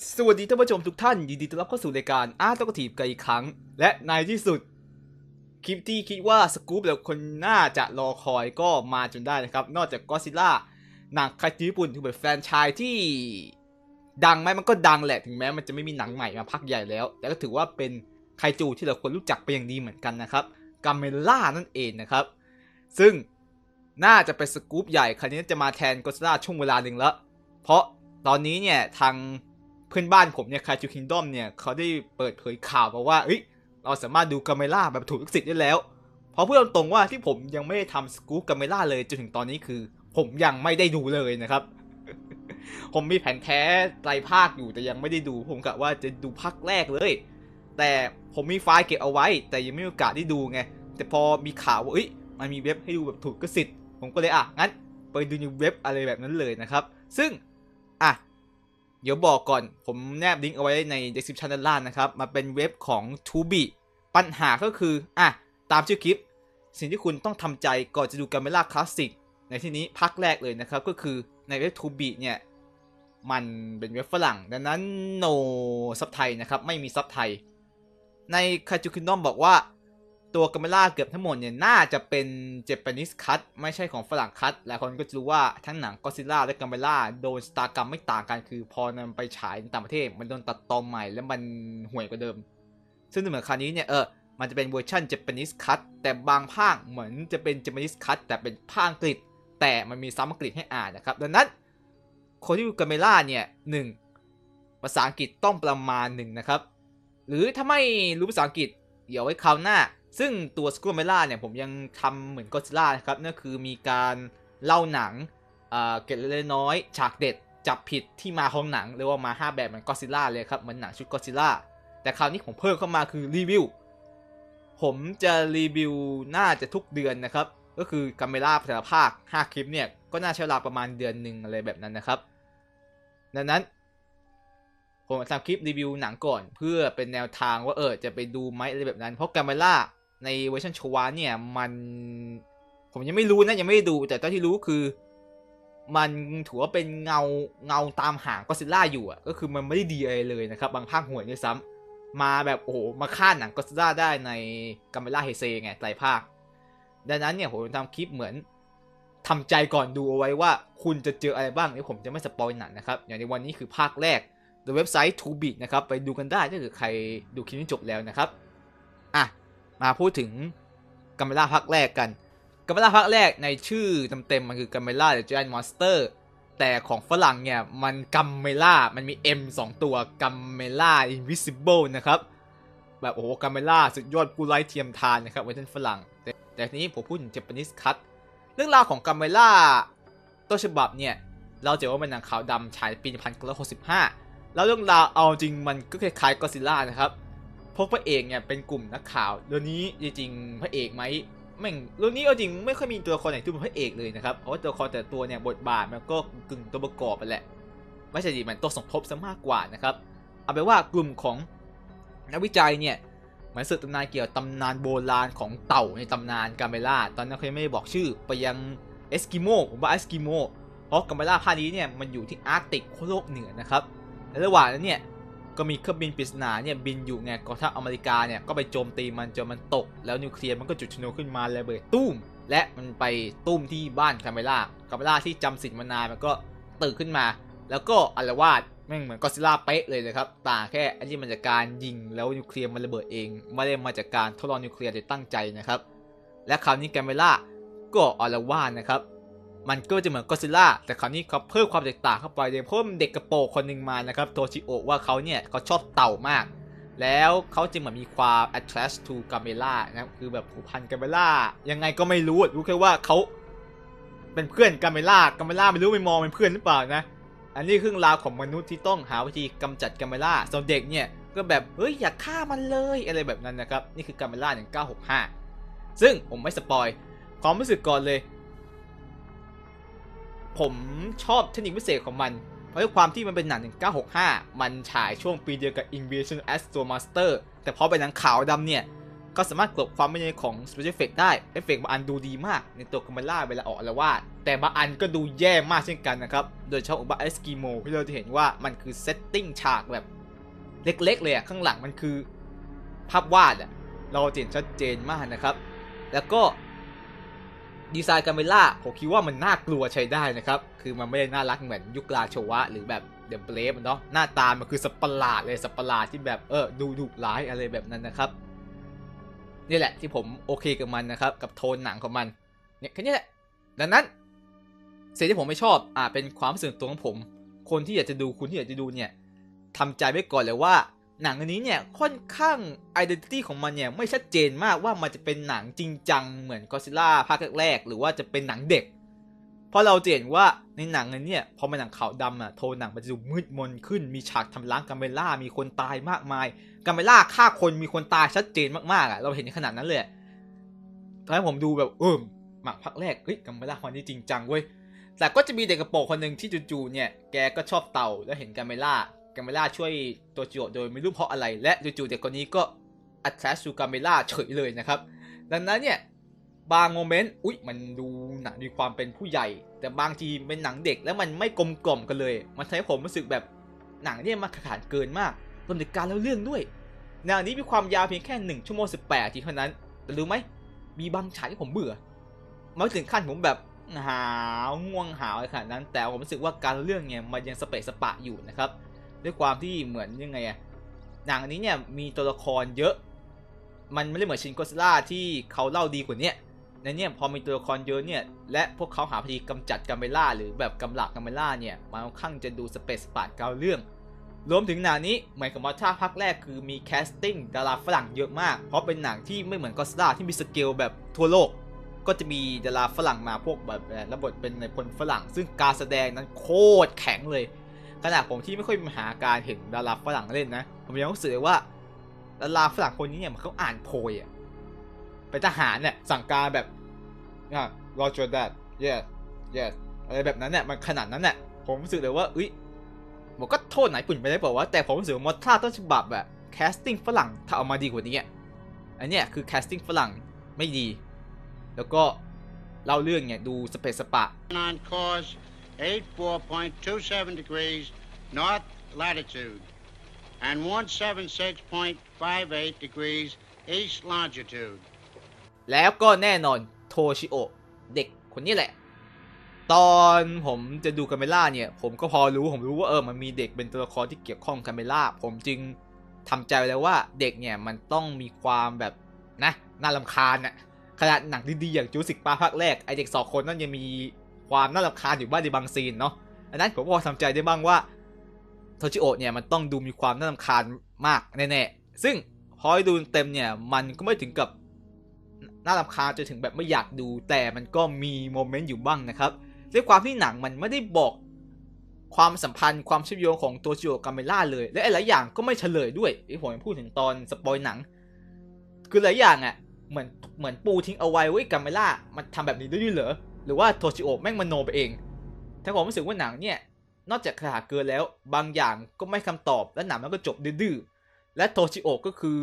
สวัสดีท่านผู้ชมทุกท่านยินดีต้อนรับเข้าสู่รายการอาร์ตตกทีบกันอีกครั้งและในที่สุดคลิปที่คิดว่าสกู๊ปแล้วคนน่าจะรอคอยก็มาจนได้นะครับนอกจากก็อดซิลล่าหนังไคจูญี่ปุ่นที่เป็นแฟรนไชส์ที่ดังไหมมันก็ดังแหละถึงแม้มันจะไม่มีหนังใหม่มาพักใหญ่แล้วแต่ก็ถือว่าเป็นไคจูที่เราควรรู้จักเป็นอย่างดีเหมือนกันนะครับกาเมล่านั่นเองนะครับซึ่งน่าจะเป็นสกู๊ปใหญ่คราวนี้จะมาแทนก็อดซิลล่าช่วงเวลาหนึ่งแล้วเพราะตอนนี้เนี่ยทางเพื่อนบ้านผมเนี่ยไคจูคิงดอมเนี่ยเขาได้เปิดเผยข่าวมาว่าเราสามารถดูกาเมล่าแบบถูกลิขสิทธิ์ได้แล้วเพราะเพื่อนตรงว่าที่ผมยังไม่ได้ทำสกู๊ปกาเมล่าเลยจนถึงตอนนี้คือผมยังไม่ได้ดูเลยนะครับ ผมมีแผนแท้ไตรภาคอยู่แต่ยังไม่ได้ดูผมกะว่าจะดูภาคแรกเลยแต่ผมมีไฟล์เก็บเอาไว้แต่ยังไม่มีโอกาสได้ดูไงแต่พอมีข่าวว่ามันมีเว็บให้ดูแบบถูกลิขสิทธิ์ผมก็เลยงั้นไปดูในเว็บอะไรแบบนั้นเลยนะครับซึ่งเดี๋ยวบอกก่อนผมแนบลิงก์เอาไว้ใน description ด้านล่างนะครับมาเป็นเว็บของ Tubi ปัญหาก็คือตามชื่อคลิปสิ่งที่คุณต้องทำใจก่อนจะดู Gamera Classic ในที่นี้ภาคแรกเลยนะครับก็คือในเว็บ Tubi เนี่ยมันเป็นเว็บฝรั่งดังนั้น no ซับไทยนะครับไม่มีซับไทยใน Kaiju Kingdom บอกว่าตัวกาเมล่าเกือบทั้งหมดเนี่ยน่าจะเป็น Japanese cut ไม่ใช่ของฝรั่งคัตหลายคนก็จะรู้ว่าทั้งหนังก็อดซิลล่าและกาเมล่าโดนสตากรรมไม่ต่างกันคือพอนำไปฉายในต่างประเทศมันโดนตัดตอนใหม่แล้วมันห่วยกว่าเดิมซึ่งเหมือนคราวนี้เนี่ยมันจะเป็นเวอร์ชัน Japanese cut แต่บางภาคเหมือนจะเป็น Japanese cut แต่เป็นภาคอังกฤษแต่มันมีซับอังกฤษให้อ่านนะครับดังนั้นคนที่ดูกาเมล่าเนี่ย1ภาษาอังกฤษต้องประมาณ1นะครับหรือถ้าไม่รู้ภาษาอังกฤษเดี๋ยวไว้คราวหน้าซึ่งตัวสกู๊ปเมล่าเนี่ยผมยังทำเหมือนก็อดซิลล่านะครับนั่นคือมีการเล่าหนังเกร็ดเล็กน้อยฉากเด็ดจับผิดที่มาของหนังเรียกว่ามา5แบบเหมือนก็อดซิลล่าเลยครับเหมือนหนังชุดก็อดซิลล่าแต่คราวนี้ผมเพิ่มเข้ามาคือรีวิวผมจะรีวิวน่าจะทุกเดือนนะครับก็คือกาเมล่าแต่ละภาค5คลิปเนี่ยก็น่าใช้เวลาประมาณเดือนหนึ่งอะไรแบบนั้นนะครับดังนั้นผมทำคลิปรีวิวหนังก่อนเพื่อเป็นแนวทางว่าจะไปดูไหมอะไรแบบนั้นเพราะกาเมล่าในเวอร์ชันโชวาเนี่ยผมยังไม่รู้นะยังไม่ได้ดูแต่ตอนที่รู้คือมันถือว่าเป็นเงาตามหางก็อดซิลล่าอยู่ก็คือมันไม่ได้ดีอะไรเลยนะครับบางภาคห่วยด้วยซ้ำมาแบบมาฆ่าหนังก็อดซิลล่าได้ในกาเมล่าเฮเซไงไตรภาคดังนั้นเนี่ยผมทำคลิปเหมือนทำใจก่อนดูเอาไว้ว่าคุณจะเจออะไรบ้างนี่ผมจะไม่สปอยหนังนะครับอย่างในวันนี้คือภาคแรกโดยเว็บไซต์ Tubi นะครับไปดูกันได้ถ้าเกิดใครดูคลิปนี้จบแล้วนะครับมาพูดถึงกาเมล่าภาคแรกกันกาเมล่าภาคแรกในชื่อเต็มๆมันคือกาเมล่า The Giant Monster แต่ของฝรั่งเนี่ยมันกาเมล่ามันมี M 2 ตัวกาเมล่า Invisible นะครับแบบกาเมล่าสุดยอดผู้ไร้เทียมทานนะครับเวอร์ชันฝรั่งแต่ทีนี้ผมพูดถึง Japanese Cut เรื่องราวของกาเมล่าต้นฉบับเนี่ยเราจะว่าเป็นหนังขาวดำฉายปี 1965แล้วเรื่องราวเอาจริงมันก็คล้ายๆก็อดซิลล่านะครับพวกพระเอกเนี่ยเป็นกลุ่มนักข่าวเรื่องนี้จริงๆพระเอกไหมแม่งเรื่องนี้เอาจริงไม่ค่อยมีตัวละครไหนที่เป็นพระเอกเลยนะครับเพราะว่าตัวละครแต่ตัวเนี่ยบทบาทมันก็กึ่งตัวประกอบไปแหละไม่ใช่ดิมันตัวสมทบซะมากกว่านะครับเอาเป็นว่ากลุ่มของนักวิจัยเนี่ยเหมือนสืบตำนานเกี่ยวกับตำนานโบราณของเต่าในตำนานกาเมล่าตอนนั้นเขาไม่ได้บอกชื่อไปยังเอสกิโมผมว่าเอสกิโมเพราะกาเมล่าภาคนี้เนี่ยมันอยู่ที่อาร์กติกโลกเหนือนะครับในระหว่างนั้นเนี่ยก็มีเครื่องบินปริศนาเนี่ยบินอยู่ไงกองทัพอเมริกาเนี่ยก็ไปโจมตีมันจนมันตกแล้วนิวเคลียร์มันก็จุดชนวนขึ้นมาระเบิดตุ้มและมันไปตุ้มที่บ้านกาเมล่าที่จำศีลมานานมันก็ตื่นขึ้นมาแล้วก็อาละวาดแม่งเหมือนก็อดซิลล่าเป๊ะเลยนะครับต่างแค่อันนี้มันจากการยิงแล้วนิวเคลียร์มันระเบิดเองไม่ได้มาจากการทดลองนิวเคลียร์โดยตั้งใจนะครับและคราวนี้กาเมล่าก็อาละวาดนะครับมันก็จะเหมือนก็อดซิลล่าแต่คราวนี้เขาเพิ่มความแตกต่างเข้าไปโดยเพิ่มเด็กกระโปรงคนหนึ่งมานะครับโทชิโอะว่าเขาชอบเต่ามากแล้วเขาจึงเหมือนมีความ attached to กาเมล่านะครับคือแบบผูกพันกาเมล่ายังไงก็ไม่รู้แค่ว่าเขาเป็นเพื่อนกาเมล่าไม่รู้ไม่มองเป็นเพื่อนหรือเปล่านะอันนี้คือเรื่องราวของมนุษย์ที่ต้องหาวิธีกำจัดกาเมล่าส่วนเด็กเนี่ยก็แบบอยากฆ่ามันเลยอะไรแบบนั้นนะครับนี่คือกาเมล่า1965ซึ่งผมไม่สปอยความรู้สึกก่อนเลยผมชอบเทคนิคพิเศษของมันเพราะความที่มันเป็นหนัง1965มันฉายช่วงปีเดียวกับ Invasion Astro Master แต่พอเป็นหนังขาวดำเนี่ยก็สามารถกลบความไม่ดีของ Special Effect ได้เอฟเฟกต์บางอันดูดีมากในตัวคาเมล่าเวลาออกอาละวาดแต่บางอันก็ดูแย่มากเช่นกันนะครับโดยเฉพาะอุบัติเอสกิโมที่เราจะเห็นว่ามันคือเซตติ้งฉากแบบเล็กๆเลยข้างหลังมันคือภาพวาดเราเห็นชัดเจนมากนะครับแล้วก็ดีไซน์คาเมล่าผมคิดว่ามันน่ากลัวใช้ได้นะครับคือมันไม่ได้น่ารักเหมือนยุคราโชวะหรือแบบเดอะเบรฟเนาะหน้าตามันคือสัตว์ประหลาดเลยสัตว์ประหลาดที่แบบดูดุร้ายอะไรแบบนั้นนะครับนี่แหละที่ผมโอเคกับมันนะครับกับโทนหนังของมันเนี่ยแค่นี้แหละดังนั้นสิ่งที่ผมไม่ชอบเป็นความส่วนตัวของผมคนที่อยากจะดูคุณที่อยากจะดูเนี่ยทำใจไว้ก่อนเลยว่าหนังอันนี้เนี่ยค่อนข้าง identity ของมันเนี่ยไม่ชัดเจนมากว่ามันจะเป็นหนังจริงจังเหมือนก็อดซิลล่าภาคแรกๆหรือว่าจะเป็นหนังเด็กเพราะเราเห็นว่าในหนังอันนี้พอเป็นหนังขาวดำโทนหนังมันจะดูมืดมนขึ้นมีฉากทำร้ายกาเมล่ามีคนตายมากมายกาเมล่าฆ่าคนมีคนตายชัดเจนมากๆเราเห็นในขนาดนั้นเลยตอนนั้นผมดูแบบหมักพักแรกกาเมล่าคนนี้จริงจังเว้ยแต่ก็จะมีเด็กกระโปรงคนหนึ่งที่จู่ๆเนี่ยแกก็ชอบเต่าแล้วเห็นกาเมล่าช่วยตัวจิโอโดยไม่รู้เพราะอะไรและจู่ๆเด็กคนนี้ก็ attach to กาเมล่าเฉยเลยนะครับดังนั้นเนี่ยบางโมเมนต์มันดูหนังมีความเป็นผู้ใหญ่แต่บางทีเป็นหนังเด็กแล้วมันไม่กลมกล่อมกันเลยมันทำให้ผมรู้สึกแบบหนังเนี่ยมันขาดเกินมากรวมถึงการเล่าเรื่องด้วยหนังนี้มีความยาวเพียงแค่1 ชั่วโมง 18 นาทีเท่านั้นแต่รู้ไหมมีบางฉากที่ผมเบื่อมาถึงขั้นผมแบบหาวง่วงหาวอะไรขนาดนั้นแต่ผมรู้สึกว่าการเรื่องเนี่ยมันยังสเปะสปะอยู่นะครับด้วยความที่เหมือนยังไงหนังนี้เนี่ยมีตัวละครเยอะมันไม่ได้เหมือนชินก็อดซิลล่าที่เขาเล่าดีกว่านี้ในเนี่ยพอมีตัวละครเยอะเนี่ยและพวกเขาหาวิธีกำจัดกาเมล่าหรือแบบกำลักกาเมล่าเนี่ยมันค่อนข้างจะดูสเปซสปาดเกาเรื่องรวมถึงหนังนี้เหมือนกับมอท่าภาคแรกคือมีแคสติ้งดาราฝรั่งเยอะมากเพราะเป็นหนังที่ไม่เหมือนก็อดซิลล่าที่มีสเกลแบบทั่วโลกก็จะมีดาราฝรั่งมาพวกแบบรับบทเป็นในพลฝรั่งซึ่งการแสดงนั้นโคตรแข็งเลยขณะผมที่ไม่ค่อยมีหาการเห็นดาราฝรั่งเล่นนะผมยังรู้สึกว่าดาราฝรั่งคนนี้เนี่ยมันเขาอ่านโพยเป็นทหารเนี่ยสั่งการแบบRoger that yes yes อะไรแบบนั้นเนี่ยมันขนาดนั้นเนี่ยผมรู้สึกเลยว่าผมก็โทษไหนปุ่นไปได้เปล่าวะแต่ผมรู้สึกว่ามอท่าต้นฉบับแคสติ้งฝรั่งถ้าเอามาดีกว่านี้อันเนี้ยคือแคสติ้งฝรั่งไม่ดีแล้วก็เล่าเรื่องเนี่ยดูสเปซสปะ on course 84.27 degrees north latitude and 176.58 degrees east longitude แล้วก็แน่นอนโทชิโอะเด็กคนนี้แหละตอนผมจะดูคาเมล่าเนี่ยผมก็พอรู้ผมรู้ว่ามันมีเด็กเป็นตัวละครที่เกี่ยวข้องคาเมล่าผมจึงทำใจแล้วว่าเด็กเนี่ยมันต้องมีความแบบน่ารำคาญขนาดหนังดีๆอย่างจูสิกปาร์คภาคแรกไอเด็ก2 คนนั่นยังมีความน่ารำคาญอยู่บ้างในบางซีนเนาะอันนั้นผมก็ทำใจได้บ้างว่าโทชิโอะเนี่ยมันต้องดูมีความน่ารำคาญมากแน่ๆซึ่งพอดูเต็มเนี่ยมันก็ไม่ถึงกับน่ารำคาญจนถึงแบบไม่อยากดูแต่มันก็มีโมเมนต์อยู่บ้างนะครับด้วยความที่หนังมันไม่ได้บอกความสัมพันธ์ความเชื่อมโยงของตัวจิโอะกับเมล่าเลยและหลายอย่างก็ไม่เฉลยด้วยที่ผมพูดถึงตอนสปอยหนังคือหลายอย่างเหมือนปูทิ้งเอาไว้กัมเมล่ามันทำแบบนี้ได้ด้วยเหรอหรือว่าโทชิโอะแม่งมโนไปเองแต่ผมรู้สึกว่าหนังเนี่ยนอกจากขาดเกินแล้วบางอย่างก็ไม่คำตอบและหนังมันก็จบดื้อและโทชิโอะก็คือ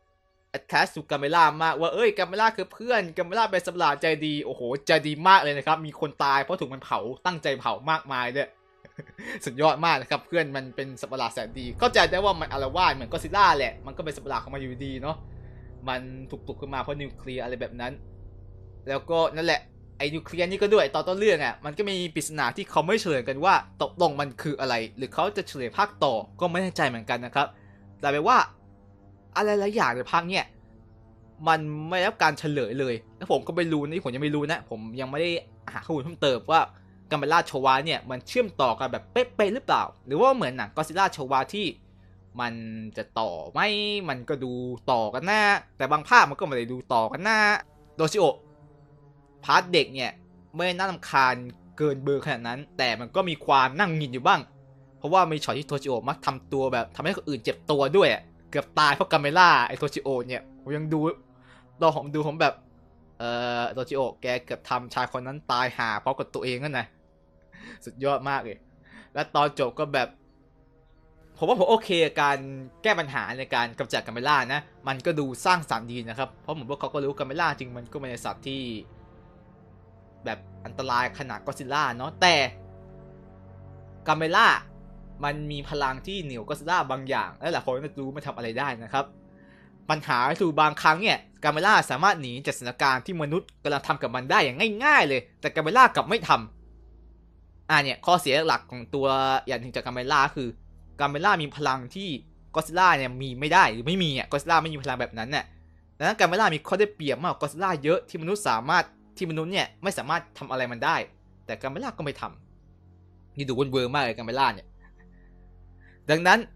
attach to กาเมล่ามากว่ากาเมล่าคือเพื่อนกาเมล่าเป็นสัตว์ประหลาดใจดีโอ้โหใจดีมากเลยนะครับมีคนตายเพราะถูกมันเผาตั้งใจเผามากมายด้วย สุดยอดมากนะครับเพื่อนมันเป็นสัตว์ประหลาดแสนดีเข้าใจได้ว่ามันอาละวาดเหมือนก็อดซิลล่าแหละมันก็เป็นสัตว์ประหลาดของมันอยู่ดีเนาะมันถูกปลุกขึ้นมาเพราะนิวเคลียร์อะไรแบบนั้นแล้วก็นั่นแหละไอ้นิวเคลียร์นี่ก็ด้วยตอนต้นเรื่องมันก็มีปริศนาที่เขาไม่เฉลยกันว่าตกลงมันคืออะไรหรือเขาจะเฉลยภาคต่อก็ไม่แน่ใจเหมือนกันนะครับแต่แปลว่าอะไรหลายอย่างในภาคเนี่ยมันไม่ได้รับการเฉลยเลยแล้วผมก็ไม่รู้นี่ผมยังไม่รู้นะผมยังไม่ได้หาข้อมูลเพิ่มเติมว่ากาเมล่าโชวาเนี่ยมันเชื่อมต่อกันแบบเป๊ะๆหรือเปล่าหรือว่าเหมือนหนังก็อดซิลล่าโชวาที่มันจะต่อไหมมันก็ดูต่อกันหน้าแต่บางภาคมันก็ไม่ได้ดูต่อกันหน้าโดชิโอะพาร์ทเด็กเนี่ยไม่น่ารำคาญเกินเบอร์ขนาดนั้นแต่มันก็มีความนั่งหงิดอยู่บ้างเพราะว่ามีช็อตที่โทชิโอะมักทำตัวแบบทำให้คนอื่นเจ็บตัวด้วยเกือบตายเพราะกาเมล่าไอโทชิโอะเนี่ยผมยังดูตอนผมดูผมแบบโทชิโอะแกเกือบทำชายคนนั้นตายหาเพราะกับตัวเองนั่นนะสุดยอดมากเลยและตอนจบก็แบบผมโอเคกับการแก้ปัญหาในการกำจัดกัมเบล่านะมันก็ดูสร้างสรรค์ดีนะครับเพราะผมว่าเขาก็รู้กัมเบล่าจริงมันก็เป็นสัตว์ที่แบบอันตรายขนาดก็อดซิลล่าเนาะแต่กัมเบล่ามันมีพลังที่เหนือกว่าก็อดซิลล่าบางอย่างและหลายคนก็รู้มันทำอะไรได้นะครับปัญหาคือบางครั้งเนี่ยกัมเบล่าสามารถหนีจากสถานการณ์ที่มนุษย์กำลังทำกับมันได้อย่างง่ายๆเลยแต่กัมเบล่ากลับไม่ทำเนี่ยข้อเสียหลักของตัวอย่างหนึ่งจากกัมเบล่าคือกัมเบล่ามีพลังที่ก็อดซิลล่าเนี่ยมีไม่ได้หรือไม่มีก็อดซิลล่าไม่มีพลังแบบนั้นเนี่ยดังนั้นกัมเบล่ามีข้อได้เปรียบมากกว่าก็อดซิลล่าเยอะที่มนุษย์เนี่ยไม่สามารถทำอะไรมันได้แต่กัมเบล่าก็ไม่ทำนี่ดูเวอร์มากเลยกัมเบล่าเนี่ยดังนั้น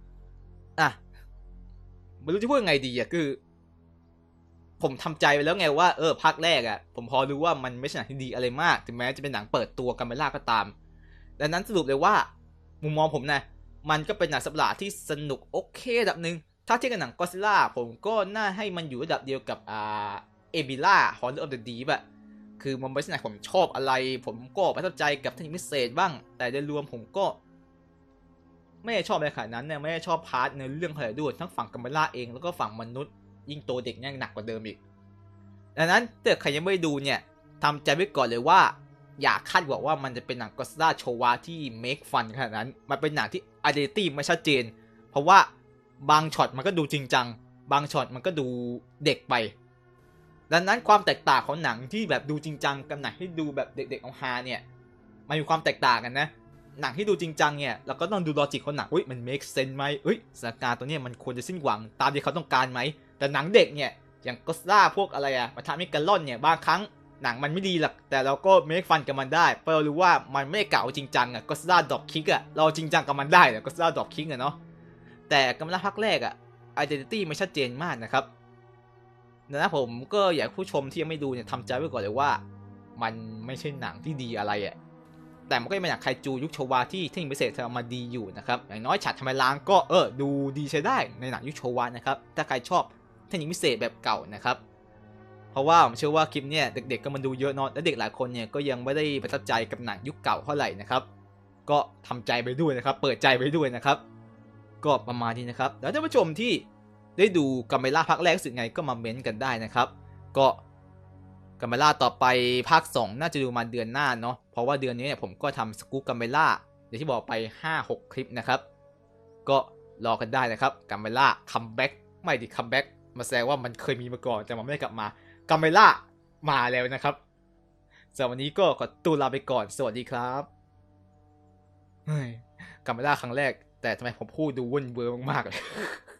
ไม่รู้จะพูดยังไงดีคือผมทำใจไปแล้วไงว่าภาคแรกผมพอรู้ว่ามันไม่ใช่หนังที่ดีอะไรมากถึงแม้จะเป็นหนังเปิดตัวกัมเบล่าก็ตามดังนั้นสรุปเลยว่ามุมมองผมนะมันก็เป็นหนังสัตว์ประหลาดที่สนุกโอเคระดับหนึ่งถ้าเทียบกับหนังก็อดซิลล่าผมก็น่าให้มันอยู่ระดับเดียวกับเอบิล่าฮอร์เรอร์ออฟเดอะดีฟคือมันไม่ใช่หนังผมชอบอะไรผมก็ประทับใจกับเทคนิคพิเศษบ้างแต่โดยรวมผมก็ไม่ได้ชอบอะไรขนาดนั้นเนี่ยไม่ได้ชอบพาร์ทในเรื่องขนาดด้วยทั้งฝั่งกัมเบล่าเองแล้วก็ฝั่งมนุษย์ยิ่งตัวเด็กเนี่ยหนักกว่าเดิมอีกดังนั้นถ้าใครยังไม่ดูเนี่ยทำใจไว้ก่อนเลยว่าอย่าคาดหวังว่ามันจะเป็นหนังก็อดซิลล่าโชวาที่ make fun ขนาดนั้นมันเป็นหนังที่ identity ไม่ชัดเจนเพราะว่าบางช็อตมันก็ดูจริงจังบางช็อตมันก็ดูเด็กไปดังนั้นความแตกต่างของหนังที่แบบดูจริงจังกับหนังที่ดูแบบเด็กๆเอาฮาเนี่ยมันมีความแตกต่างกันนะหนังที่ดูจริงจังเนี่ยเราก็ต้องดูลอจิกของหนังมัน make sense ไหมสถานการณ์ตัวนี้มันควรจะสิ้นหวังตามที่เขาต้องการไหมแต่หนังเด็กเนี่ยอย่างก็อดซิลล่าพวกอะไรมาทำให้กันล่อนเนี่ยบางครั้งหนังมันไม่ดีหรอกแต่เราก็เมคฟันกับมันได้เพราะเรารู้ว่ามันไม่ได้เก่าจริงจังก็อดซิลล่าดรอปคิกเราจริงจังกับมันได้ก็อดซิลล่าดรอปคิกเนาะแต่กัมเบล่าภาคแรกidentity ไม่ชัดเจนมากนะครับนะผมก็อยากผู้ชมที่ยังไม่ดูเนี่ยทำใจไว้ก่อนเลยว่ามันไม่ใช่หนังที่ดีอะไรแต่มันก็ยังเป็นหนังไคจูยุคโชวาที่เทคนิคพิเศษทำมาดีอยู่นะครับอย่างน้อยฉากทำลายล้างก็ดูดีใช้ได้ในหนังยุคโชวานะครับถ้าใครชอบเทคนิคพิเศษแบบเก่านะครับเพราะว่าผมเชื่อว่าคลิปเนี่ยเด็กๆก็มาดูเยอะเนาะและเด็กหลายคนเนี่ยก็ยังไม่ได้ประทับใจกับหนังยุคเก่าเท่าไหร่นะครับก็ทำใจไปด้วยนะครับเปิดใจไปด้วยนะครับก็ประมาณนี้นะครับแล้วท่านผู้ชมที่ได้ดูกัมเบล่าภาคแรกรู้สึกไงก็มาเม้นต์กันได้นะครับก็กัมเบล่าต่อไปภาค2น่าจะดูมาเดือนหน้าเนาะเพราะว่าเดือนนี้เนี่ยผมก็ทำสกู๊ปกัมเบล่าอย่างที่บอกไป 5-6 คลิปนะครับก็รอกันได้นะครับกัมเบล่าคัมแบ็กไม่ดิคัมแบ็กมาแสดงว่ามันเคยมีมาก่อนแต่มันไม่ได้กลับมากัมเบล่ามาแล้วนะครับสำหรับวันนี้ก็ขอตัวลาไปก่อนสวัสดีครับกัมเบล่าครั้งแรกแต่ทำไมผมพูดดูวุ่นเวอร์มากๆเลย